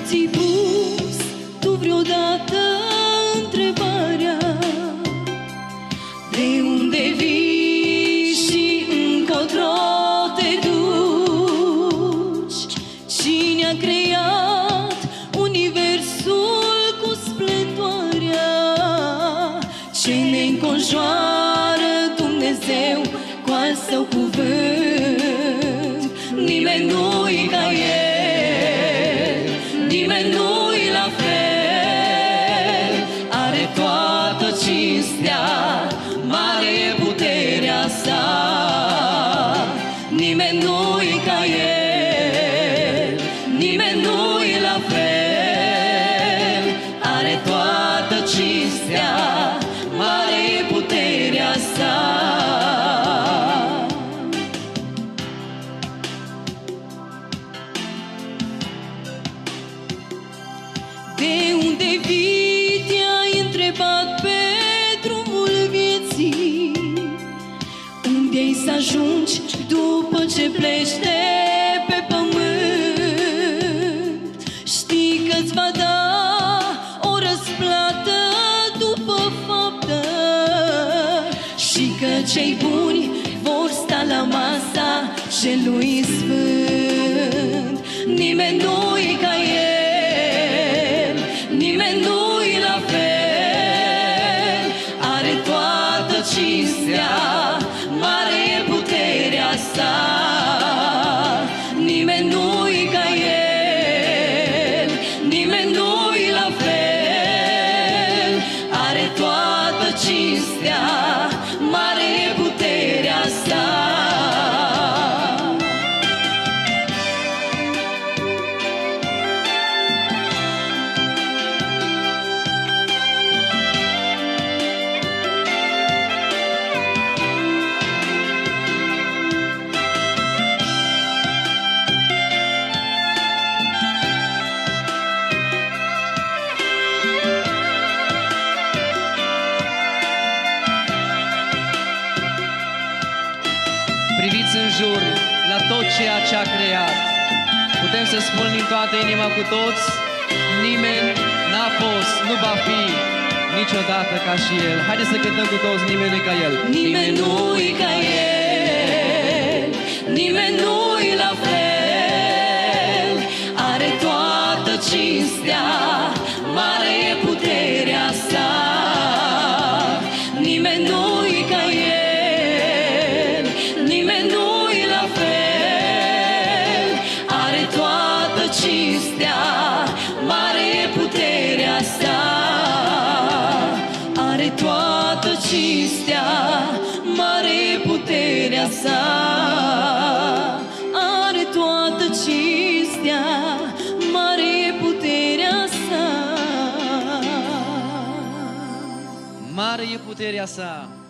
ți-ai pus tu vreodată întrebarea de unde vii și încotro te duci? Cine a creat universul cu splendoarea ce ne înconjoară? Dumnezeu cu al său cuvânt. Nimeni nu-i ca El, nimeni nu-i la fel. Are toată cinstea, mare e puterea sa. Nimeni nu-i ca El, nimeni nu-i la fel. Are toată cinstea, mare e puterea sa. De unde vii, te-ai întrebat pe drumul vieții? Unde ai să ajungi după ce pleci de pe pământ? Știi că-ți va da o răsplată după faptă și că cei buni vor sta la masa celui sfânt. Nimeni nu-i ca El, nimeni nu-i la fel. Are toată cinstea, mare e puterea sa. Nimeni nu-i ca El, nimeni nu-i la fel. Are toată cinstea, mare e puterea sa. Priviți în jur la tot ceea ce a creat. Putem să spunem din toată inima cu toți: nimeni n-a fost, nu va fi niciodată ca și El. Haideți să cântăm cu toți: nimeni nu-i ca El. Nimeni nu-i ca El, nimeni nu-i la fel. Are toată cinstea, mare e puterea sa. Nimeni nu-i ca El, nimeni nu-i la fel. Are toată cinstea, mare e puterea sa. Are toată cinstea, mare e puterea sa. Are toată cinstea, mare e puterea sa. Mare e puterea sa.